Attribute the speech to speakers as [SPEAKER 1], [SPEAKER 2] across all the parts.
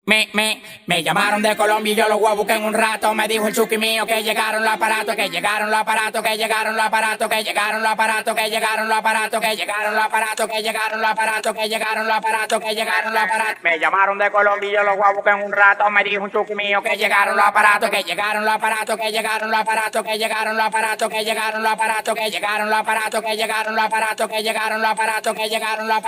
[SPEAKER 1] Me llamaron de Colombia y yo los voy a buscar en un rato. Me dijo el chuki mío que llegaron los aparatos, que llegaron los aparatos, que llegaron los aparatos, que llegaron los aparatos, que llegaron los aparatos, que llegaron los aparatos, que llegaron los aparatos, que llegaron los aparatos, que llegaron los aparatos. Me llamaron de Colombia y yo los voy a buscar en un rato. Me dijo un chuki mío que llegaron los aparatos, que llegaron los aparatos, que llegaron los aparatos, que llegaron los aparatos, que llegaron los aparatos, que llegaron los aparatos, que llegaron los aparatos, que llegaron los aparatos, que llegaron los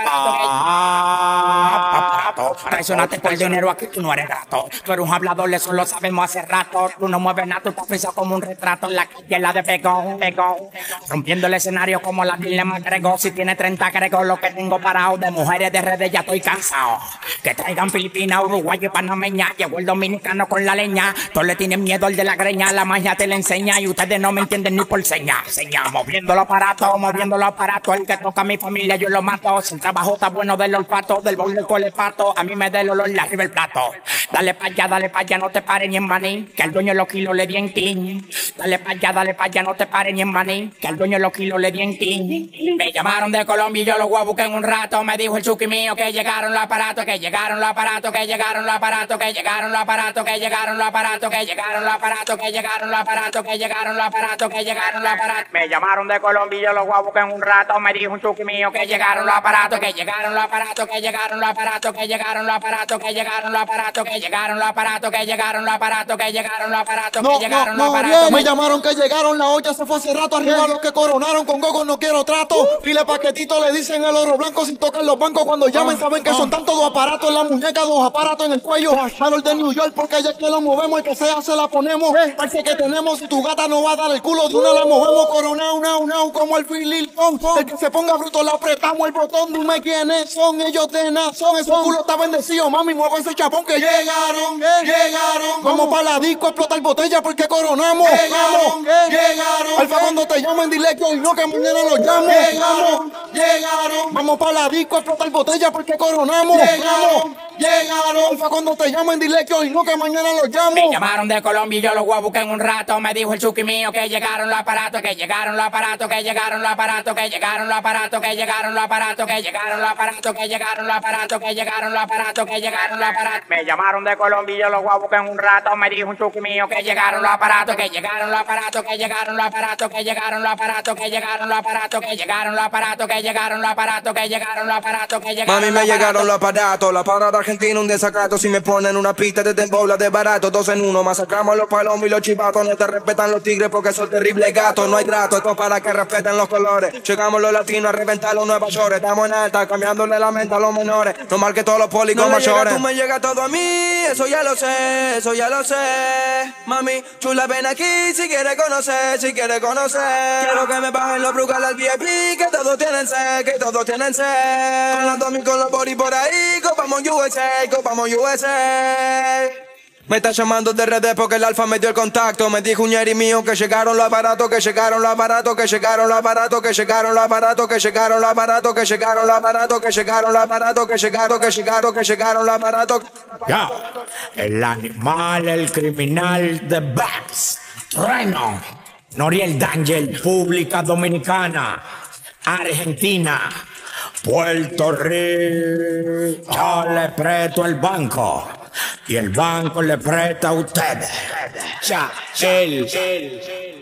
[SPEAKER 1] aparatos. Presionate por dinero, aquí tú no eres rato. Tú eres un hablador, eso lo sabemos hace rato. Tú no mueves nada, tú estás frisado como un retrato. La calle la de pegón. Rompiendo el escenario como la dilema Grego. Si tiene 30 Grego, lo que tengo parado. De mujeres de redes ya estoy cansado. Que traigan Filipinas, Uruguay y Panameña. Llegó el dominicano con la leña. Todos le tienen miedo al de la greña. La magia te la enseña y ustedes no me entienden ni por señas. Moviendo los aparatos, moviendo los aparatos. El que toca a mi familia yo lo mato. Si el trabajo está bueno del olfato, del bol del colepato. A mí me da el olor de arriba el plato. Dale pa' allá, no te pares ni en maní. Que al dueño de los kilos le di en king. Dale pa' allá, no te pares ni en maní. Que al dueño de los kilos le di en king. Me llamaron de Colombia y yo los voy a buscar en un rato. Me dijo el chuki mío que llegaron los aparatos, que llegaron los aparatos, que llegaron los aparatos, que llegaron los aparatos, que llegaron los aparatos, que llegaron los aparatos, que llegaron los aparatos, que llegaron los aparatos, que llegaron los aparatos. Me llamaron de Colombia y yo los voy a buscar en un rato. Me dijo un chuki mío que llegaron los aparatos, que llegaron los aparatos, que llegaron los aparatos, que llegaron los aparatos, que llegaron los aparatos, que llegaron los aparatos, que llegaron los aparatos, que llegaron los aparatos, que llegaron los aparatos.
[SPEAKER 2] Me llamaron que llegaron, la olla se fue hace rato. Arriba los que coronaron con Gogo, no quiero trato. File paquetito le dicen el oro blanco sin tocar los bancos. Cuando llamen saben que son tantos dos aparatos en la muñeca, dos aparatos en el cuello. Valor de New York porque ya que lo movemos, el que sea se la ponemos. Parece que tenemos, si tu gata no va a dar el culo de una la movemos. Coronao, now, como el Fililpón. El que se ponga bruto le apretamos el botón. Dime quiénes son, ellos de nazón. Ese culo está bendecido, mami, mueve ese chapón que llegaron. Vamos para la disco a explotar botella porque coronamos. Llegaron. Alfa cuando te llamen dile que hoy no, que mañana los llamo. Llegaron. Vamos para la disco a explotar botella porque coronamos. Llegaron. Alfa cuando te llamen dile que hoy no, que mañana los llamo.
[SPEAKER 1] Me llamaron de Colombia y yo los voy a buscar en un rato. Me dijo el chuki mío que llegaron los aparatos, que llegaron los aparatos, que llegaron los aparatos, que llegaron los aparatos, que llegaron los aparatos, que llegaron los aparatos, que llegaron los aparatos, que llegaron los aparatos, que llegaron los aparatos. Me llamaron de Colombia y yo los voy a buscar en un rato. Me dijo un chuki mío que llegaron los aparatos, que llegaron los aparatos, que llegaron los aparatos, que llegaron los aparatos, que llegaron los aparatos, que llegaron los aparatos, que llegaron los aparatos, que llegaron los aparatos, que llegaron.
[SPEAKER 3] Mami, me llegaron los aparatos, la parada argentina un desacato. Si me ponen una pista de tembola de barato, dos en uno, masacramos los palomos y los chivatos. No te respetan los tigres porque son terribles gatos. No hay trato, esto es para que respeten los colores. Llegamos los latinos a reventar los Nueva York. Estamos en alta, cambiándole la mente a los menores. No mal que todos los pólicos no mayores. Tú me llega todo a mí, eso ya lo sé, eso ya lo sé. Mami, chula, ven aquí si quieres conocer, si quieres conocer. Quiero que me bajen los brugales al VIP, que todos tienen sed, que todos tienen sed. Con los domi, con los body por ahí, copamos USA, copamos USA. Me está llamando de redes porque el alfa me dio el contacto. Me dijo un ñeri mío que llegaron los aparatos, que llegaron los aparatos, que llegaron los aparatos, que llegaron los aparatos, que llegaron los aparatos, que llegaron los aparatos, que llegaron los aparatos, que llegaron los aparatos.
[SPEAKER 1] Ya, el animal, el criminal de Bax, Reno, Noriel Danger, República Dominicana, Argentina, Puerto Rico. Yo le presto el banco y el banco le presta a ustedes. Ya, él.